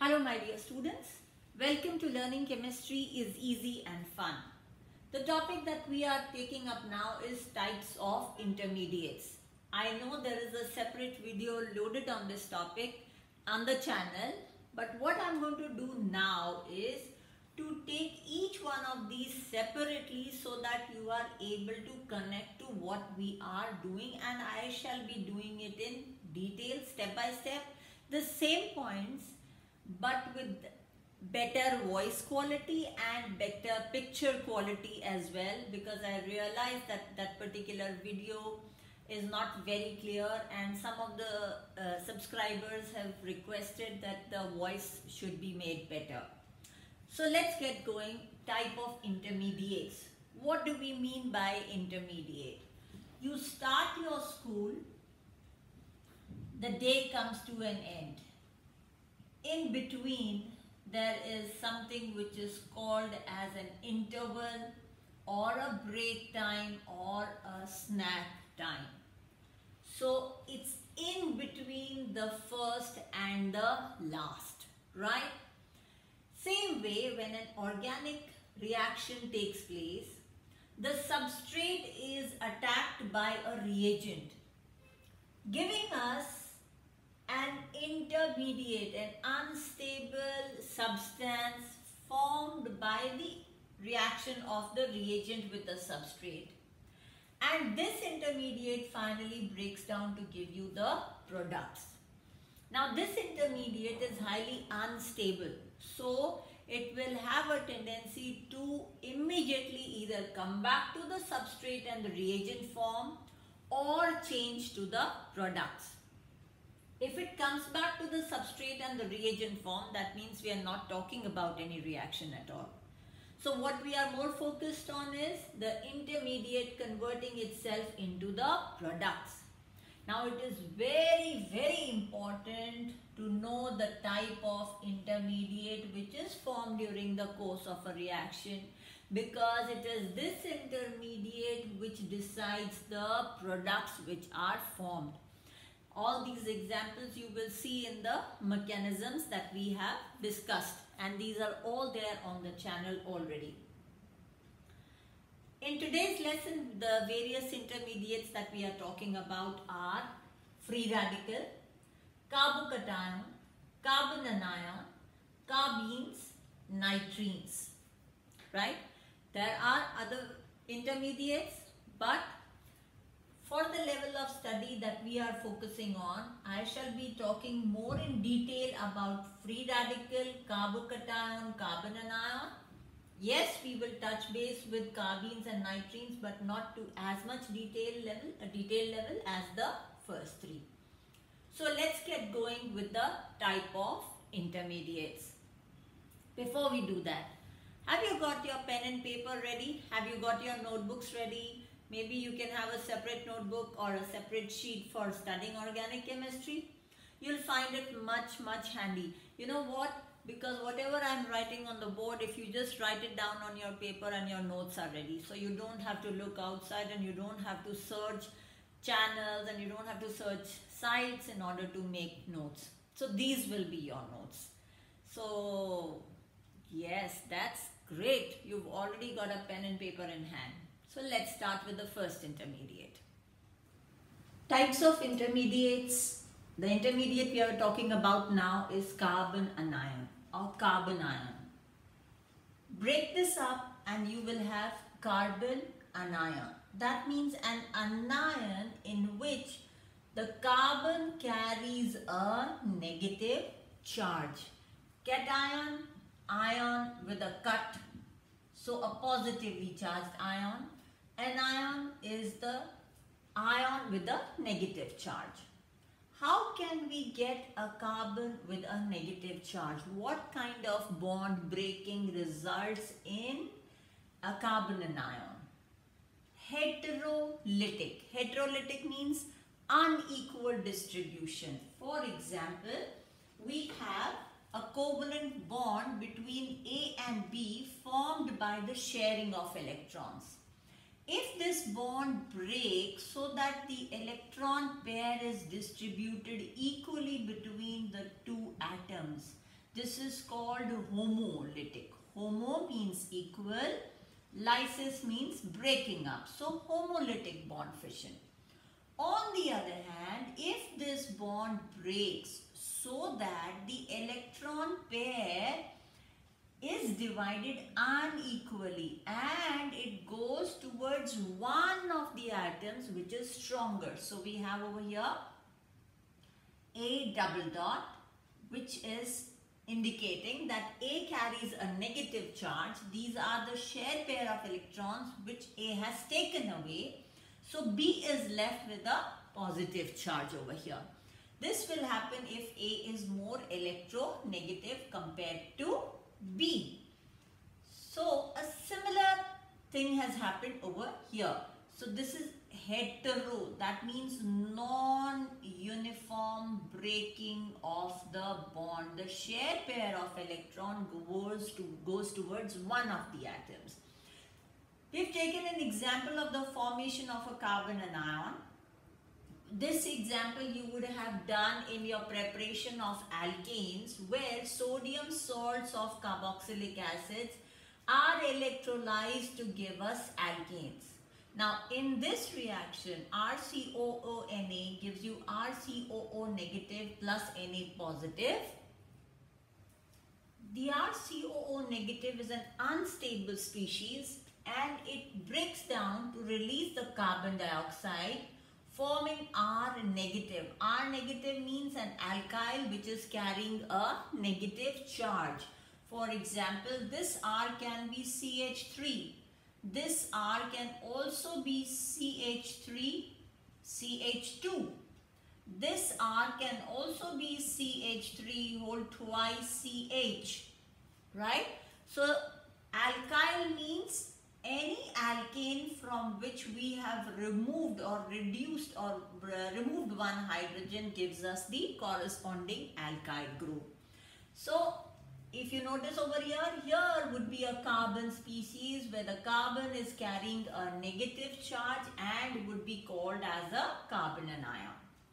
Hello my dear students, welcome to Learning Chemistry is Easy and Fun. The topic that we are taking up now is types of intermediates. I know there is a separate video loaded on this topic on the channel, but what I'm going to do now is to take each one of these separately so that you are able to connect to what we are doing, and I shall be doing it in detail, step by step, the same points but with better voice quality and better picture quality as well, because I realized that that particular video is not very clear and some of the subscribers have requested that the voice should be made better. So let's get going. Type of intermediates. What do we mean by intermediate? You start your school, the day comes to an end. In between, there is something which is called as an interval or a break time or a snack time. So it's in between the first and the last, right? Same way, when an organic reaction takes place, the substrate is attacked by a reagent, giving us an intermediate, an unstable substance formed by the reaction of the reagent with the substrate. And this intermediate finally breaks down to give you the products. Now this intermediate is highly unstable, so it will have a tendency to immediately either come back to the substrate and the reagent form or change to the products. If it comes back to the substrate and the reagent form, that means we are not talking about any reaction at all. So what we are more focused on is the intermediate converting itself into the products. Now it is very, very important to know the type of intermediate which is formed during the course of a reaction, because it is this intermediate which decides the products which are formed. All these examples you will see in the mechanisms that we have discussed, and these are all there on the channel already. In today's lesson, the various intermediates that we are talking about are free radical, carbocation, carbon anion, carbenes, nitrines, right? There are other intermediates, but for the level of study that we are focusing on, I shall be talking more in detail about free radical, carbocation, carbon anion. Yes, we will touch base with carbenes and nitrines, but not to as much detail level as the first three. So let's get going with the type of intermediates. Before we do that, have you got your pen and paper ready? Have you got your notebooks ready? Maybe you can have a separate notebook or a separate sheet for studying organic chemistry. You'll find it much handy. You know what? Because whatever I'm writing on the board, if you just write it down on your paper and your notes are ready. So you don't have to look outside and you don't have to search channels and you don't have to search sites in order to make notes. So these will be your notes. So yes, that's great. You've already got a pen and paper in hand. So let's start with the first intermediate. Types of intermediates. The intermediate we are talking about now is carbon anion or carbon ion. Break this up and you will have carbon anion. That means an anion in which the carbon carries a negative charge. Cation, ion with a cut, so a positively charged ion. Anion is the ion with a negative charge. How can we get a carbon with a negative charge? What kind of bond breaking results in a carbon anion? Heterolytic. Heterolytic means unequal distribution. For example, we have a covalent bond between A and B formed by the sharing of electrons. If this bond breaks so that the electron pair is distributed equally between the two atoms, This is called homolytic. Homo means equal, lysis means breaking up. So homolytic bond fission. On the other hand, if this bond breaks so that the electron pair is divided unequally and it goes towards one of the atoms which is stronger. So we have over here A double dot, which is indicating that A carries a negative charge. These are the shared pair of electrons which A has taken away. So B is left with a positive charge over here. This will happen if A is more electronegative compared to B. So a similar thing has happened over here. So this is hetero, that means non-uniform breaking of the bond. The shared pair of electron goes towards one of the atoms. We've taken an example of the formation of a carbon anion. This example you would have done in your preparation of alkanes, where sodium salts of carboxylic acids are electrolyzed to give us alkanes. Now in this reaction, RCOO Na gives you RCOO negative plus Na positive. The RCOO negative is an unstable species and it breaks down to release the carbon dioxide, forming R negative. R negative means an alkyl which is carrying a negative charge. For example, this R can be CH3. This R can also be CH3, CH2. This R can also be CH3 whole twice CH, right? So alkyl means any alkane from which we have removed or reduced or removed one hydrogen gives us the corresponding alkyl group. So if you notice over here, here would be a carbon species where the carbon is carrying a negative charge and would be called as a carbon anion.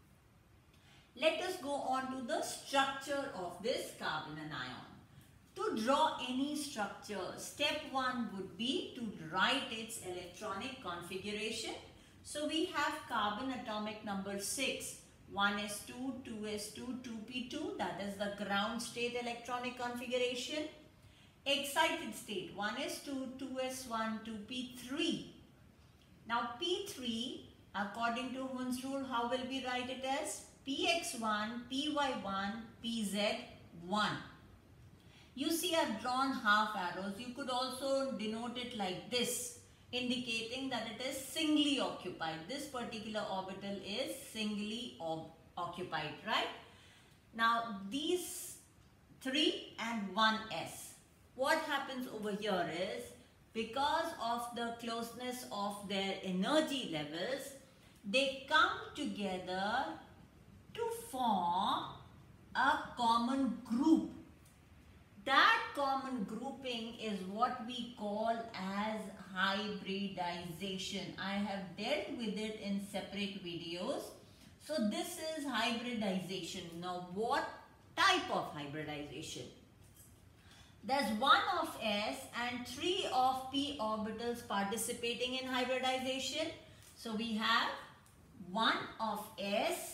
Let us go on to the structure of this carbon anion. To draw any structure, step 1 would be to write its electronic configuration. So we have carbon atomic number 6, 1s2, 2s2, 2p2, that is the ground state electronic configuration. Excited state, 1s2, 2s1, 2p3. Now p3, according to Hund's rule, how will we write it as? px1, py1, pz1. You see I've drawn half arrows. You could also denote it like this, indicating that it is singly occupied. This particular orbital is singly occupied, right? Now these 3 and 1s. What happens over here is, because of the closeness of their energy levels, they come together to form a common group. That common grouping is what we call as hybridization. I have dealt with it in separate videos. So this is hybridization. Now what type of hybridization? There's 1 of s and 3 of p orbitals participating in hybridization. So we have 1 of s,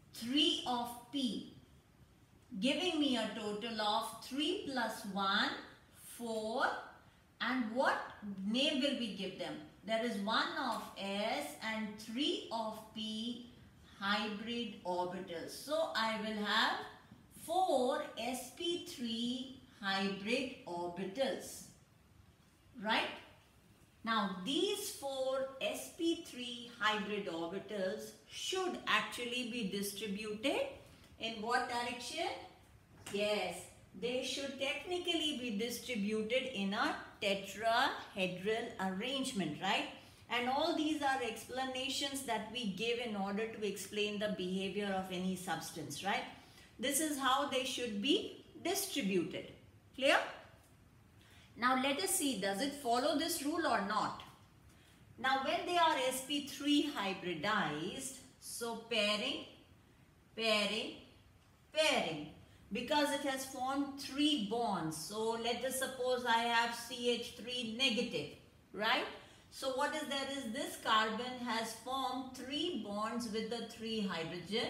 3 of p, giving me a total of 3 plus 1, 4. And what name will we give them? There is 1 of s and 3 of p hybrid orbitals. So I will have 4 sp3 hybrid orbitals, right? Now these 4 sp3 hybrid orbitals should actually be distributed in what direction? Yes, they should technically be distributed in a tetrahedral arrangement, right? And all these are explanations that we give in order to explain the behavior of any substance, right? This is how they should be distributed. Clear? Now let us see, does it follow this rule or not? Now when they are sp3 hybridized, so pairing, pairing, pairing. because it has formed 3 bonds. So let us suppose I have CH3 negative, right? So what is there is this carbon has formed 3 bonds with the 3 hydrogen.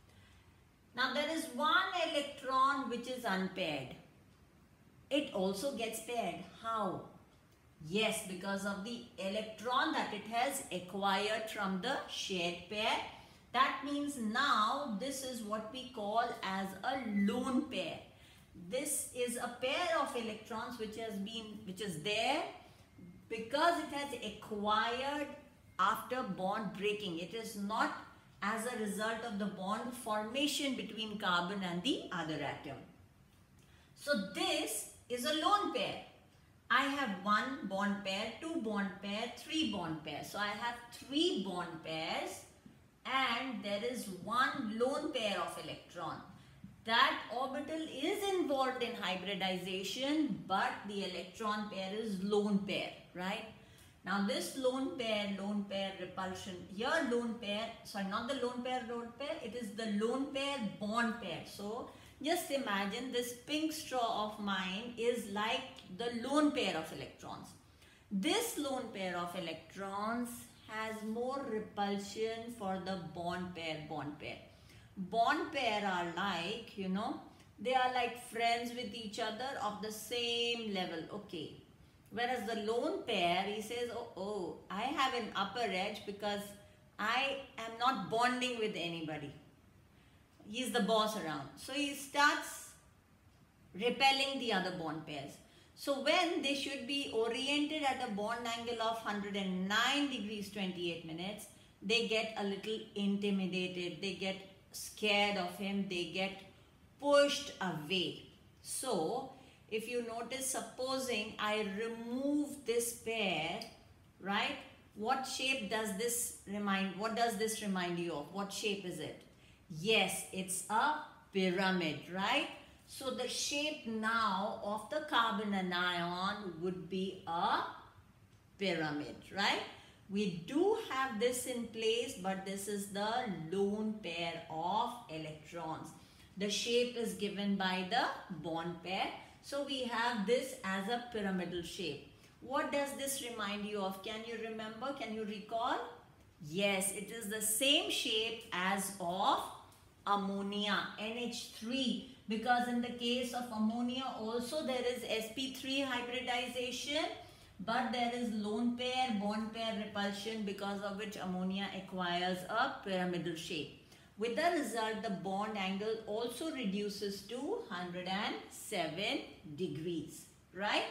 Now there is 1 electron which is unpaired. It also gets paired. How? Yes, because of the electron that it has acquired from the shared pair. That means now this is what we call as a lone pair. This is a pair of electrons which is there because it has acquired after bond breaking. It is not as a result of the bond formation between carbon and the other atom. So this is a lone pair. I have 1 bond pair, 2 bond pair, 3 bond pairs. So I have 3 bond pairs and there is 1 lone pair of electron. That orbital is involved in hybridization, but the electron pair is lone pair, right? Now this lone pair repulsion, here lone pair, sorry, not the lone pair, it is the lone pair bond pair. So just imagine this pink straw of mine is like the lone pair of electrons. This lone pair of electrons has more repulsion for the bond pair. Bond pair are like, they are like friends with each other of the same level, okay. Whereas the lone pair, he says, oh, I have an upper edge because I am not bonding with anybody. He's the boss around. So he starts repelling the other bond pairs. So when they should be oriented at a bond angle of 109 degrees 28 minutes, they get a little intimidated. They get scared of him. They get pushed away. So if you notice, supposing I remove this pair, right? What shape does this remind? What does this remind you of? What shape is it? Yes, it's a pyramid, right? So the shape now of the carbon anion would be a pyramid, right? We do have this in place, but this is the lone pair of electrons. The shape is given by the bond pair. So we have this as a pyramidal shape. What does this remind you of? Can you remember? Can you recall? Yes, it is the same shape as of ammonia, NH3. Because in the case of ammonia also there is sp3 hybridization, but there is lone pair, bond pair repulsion, because of which ammonia acquires a pyramidal shape. With the result, the bond angle also reduces to 107 degrees, right?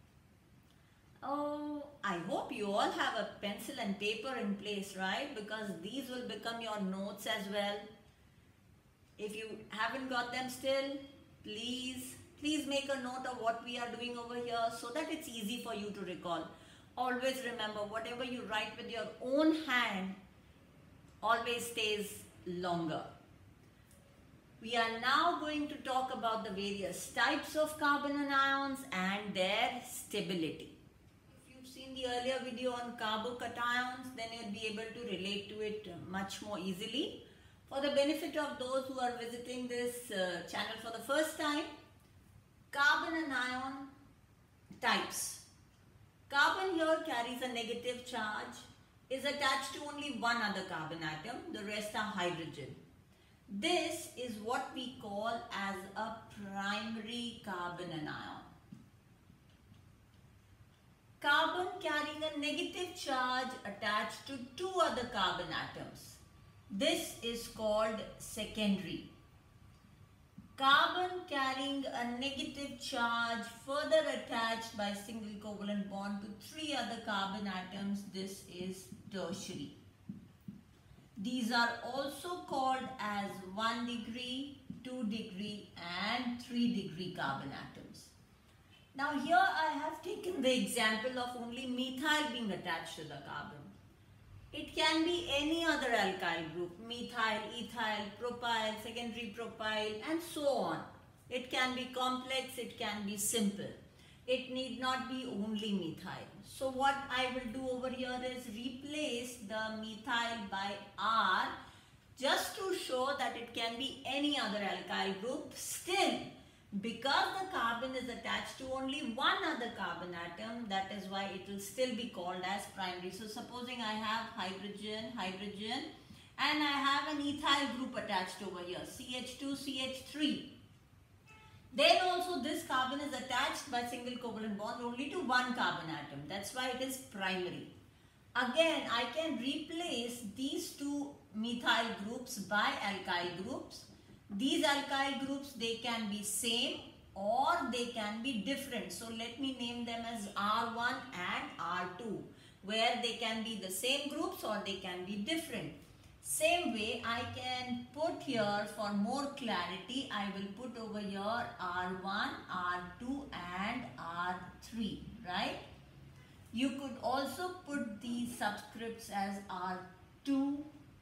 Oh, I hope you all have a pencil and paper in place, right? Because these will become your notes as well. If you haven't got them still, please make a note of what we are doing over here so that it's easy for you to recall. Always remember, whatever you write with your own hand always stays longer. We are now going to talk about the various types of carbon anions and their stability. If you've seen the earlier video on carbocations, then you'll be able to relate to it much more easily. For the benefit of those who are visiting this channel for the first time, carbon anion types. Carbon here carries a negative charge, is attached to only one other carbon atom, the rest are hydrogen. This is what we call as a primary carbon anion. Carbon carrying a negative charge attached to 2 other carbon atoms. This is called secondary. Carbon carrying a negative charge further attached by single covalent bond to 3 other carbon atoms. This is tertiary. These are also called as 1 degree, 2 degree and 3 degree carbon atoms. Now here I have taken the example of only methyl being attached to the carbon. It can be any other alkyl group, methyl, ethyl, propyl, secondary propyl and so on. It can be complex, it can be simple. It need not be only methyl. So what I will do over here is replace the methyl by R Just to show that it can be any other alkyl group, still, because the carbon is attached to only one other carbon atom, that is why it will still be called as primary. So supposing I have hydrogen, hydrogen, and I have an ethyl group attached over here, CH2, CH3. Then also this carbon is attached by single covalent bond only to one carbon atom. That's why it is primary. Again, I can replace these two methyl groups by alkyl groups. These alkyl groups, they can be same or they can be different. So let me name them as R1 and R2, where they can be the same groups or they can be different. Same way, I can put here for more clarity, I will put over here R1, R2 and R3, right? You could also put these subscripts as R2,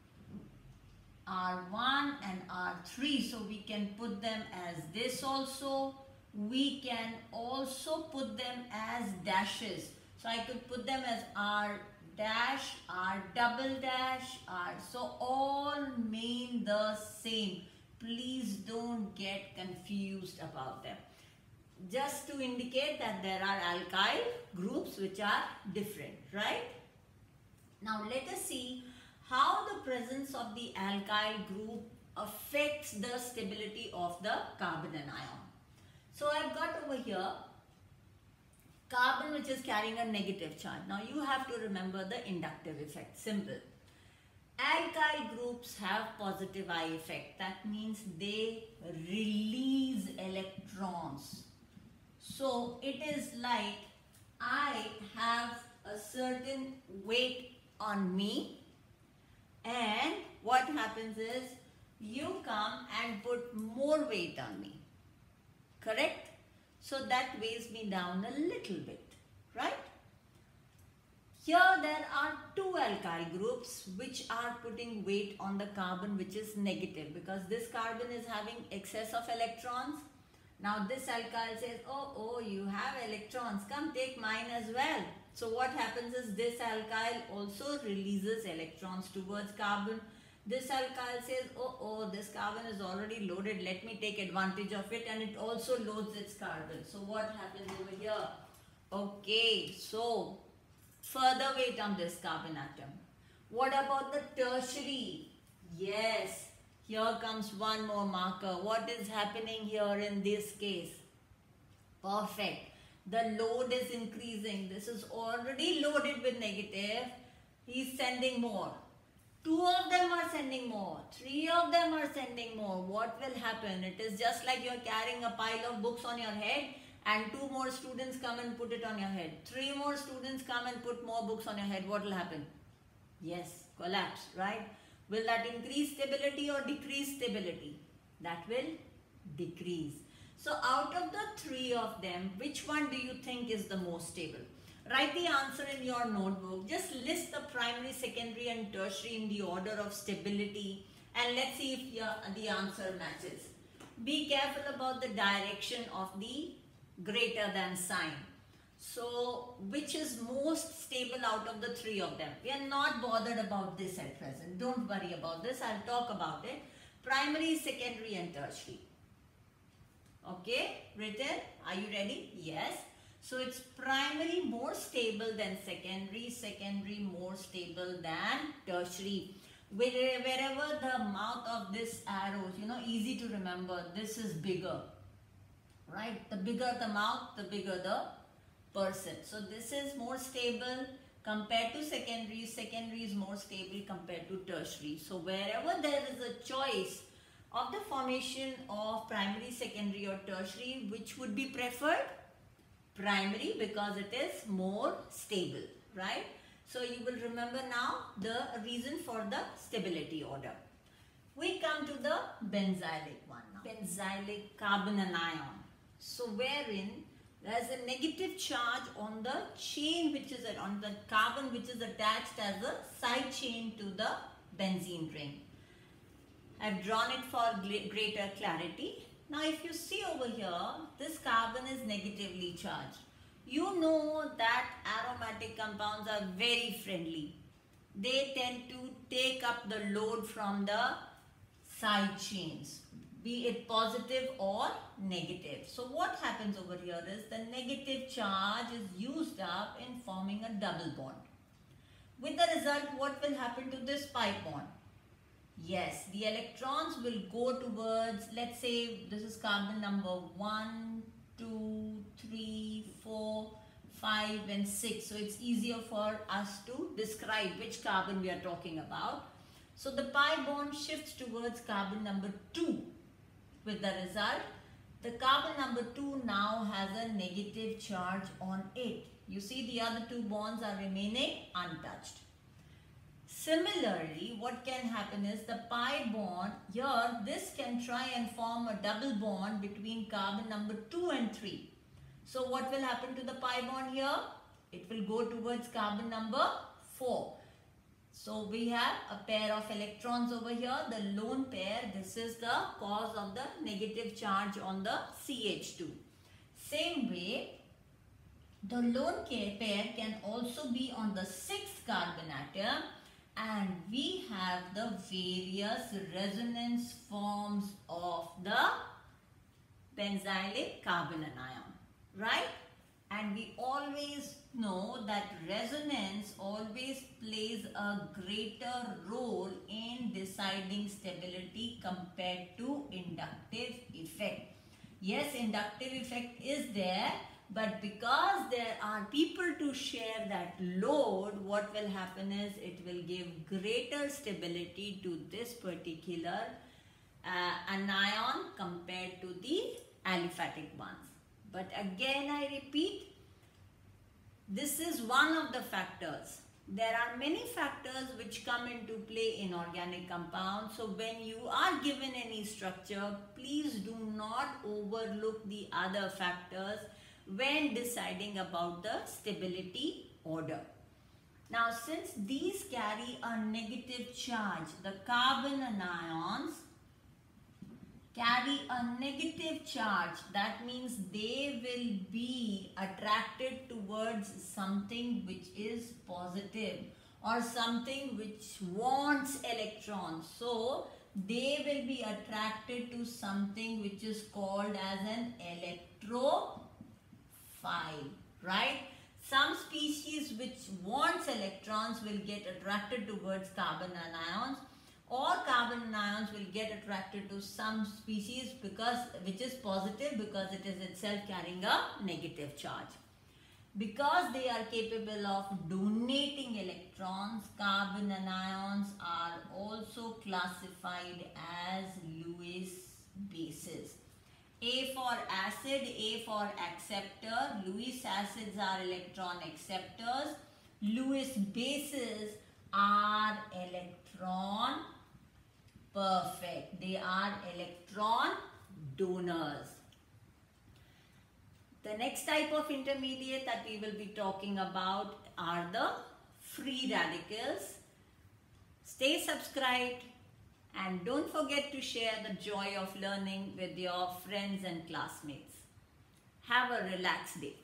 R1 and R3. So we can put them as this also. We can also put them as dashes. So I could put them as R dash, R double dash, R. So all mean the same. Please don't get confused about them. Just to indicate that there are alkyl groups which are different, right? Now let us see how the presence of the alkyl group affects the stability of the carbon anion. So I've got over here carbon which is carrying a negative charge. Now you have to remember the inductive effect. Simple. Alkyl groups have positive I effect. That means they release electrons. So it is like I have a certain weight on me, and what happens is you come and put more weight on me. Correct? So that weighs me down a little bit, right? Here there are two alkyl groups which are putting weight on the carbon which is negative, because this carbon is having excess of electrons. Now this alkyl says, oh, you have electrons, come take mine as well. So what happens is this alkyl also releases electrons towards carbon. This alkyl says, oh, this carbon is already loaded, let me take advantage of it, and it also loads its carbon. So what happens over here? Okay, so further weight on this carbon atom. What about the tertiary? Yes, here comes one more marker. What is happening here in this case? Perfect. The load is increasing. This is already loaded with negative. He's sending more. 2 of them are sending more. 3 of them are sending more. What will happen? It is just like you're carrying a pile of books on your head and 2 more students come and put it on your head. 3 more students come and put more books on your head. What will happen? Yes, collapse, right? Will that increase stability or decrease stability? That will decrease. So out of the 3 of them, which one do you think is the most stable? Write the answer in your notebook. Just list the primary, secondary and tertiary in the order of stability, and let's see if the answer matches. Be careful about the direction of the greater than sign. So which is most stable out of the 3 of them? We are not bothered about this at present. Don't worry about this. I'll talk about it. Primary, secondary and tertiary. Okay, written? Are you ready? Yes. So it's primary more stable than secondary, secondary more stable than tertiary. Wherever the mouth of this arrow, easy to remember, this is bigger, right? The bigger the mouth, the bigger the person. So this is more stable compared to secondary, secondary is more stable compared to tertiary. So wherever there is a choice of the formation of primary, secondary or tertiary, which would be preferred? Primary, because it is more stable, right? So you will remember now the reason for the stability order. We come to the benzylic one now. Benzylic carbon anion. So wherein there is a negative charge on the chain which is on the carbon which is attached as a side chain to the benzene ring. I have drawn it for greater clarity. Now if you see over here, this carbon is negatively charged. You know that aromatic compounds are very friendly. they tend to take up the load from the side chains, be it positive or negative. So what happens over here is the negative charge is used up in forming a double bond. With the result, what will happen to this pi bond? Yes, the electrons will go towards, let's say this is carbon number 1, 2, 3, 4, 5 and 6. So it's easier for us to describe which carbon we are talking about. So the pi bond shifts towards carbon number 2. With the result, the carbon number 2 now has a negative charge on it. You see the other two bonds are remaining untouched. Similarly, what can happen is the pi bond here, this can try and form a double bond between carbon number 2 and 3. So what will happen to the pi bond here? It will go towards carbon number 4. So we have a pair of electrons over here, the lone pair. This is the cause of the negative charge on the CH2. Same way, the lone pair can also be on the 6th carbon atom, and we have the various resonance forms of the benzylic carbon anion, right? And we always know that resonance always plays a greater role in deciding stability compared to inductive effect. Yes, inductive effect is there, but because there are people to share that load, what will happen is it will give greater stability to this particular anion compared to the aliphatic ones. But again, I repeat, this is one of the factors. There are many factors which come into play in organic compounds. So when you are given any structure, please do not overlook the other factors when deciding about the stability order. Now, since these carry a negative charge, the carbon anions carry a negative charge. That means they will be attracted towards something which is positive or something which wants electrons. So they will be attracted to something which is called as an electrophile, right? Some species which wants electrons will get attracted towards carbon anions, or carbon anions will get attracted to some species which is positive because it is itself carrying a negative charge. Because they are capable of donating electrons, carbon anions are also classified as Lewis bases. A for acid, A for acceptor. Lewis acids are electron acceptors. Lewis bases are electron perfect. They are electron donors. The next type of intermediate that we will be talking about are the free radicals. Stay subscribed and don't forget to share the joy of learning with your friends and classmates. Have a relaxed day.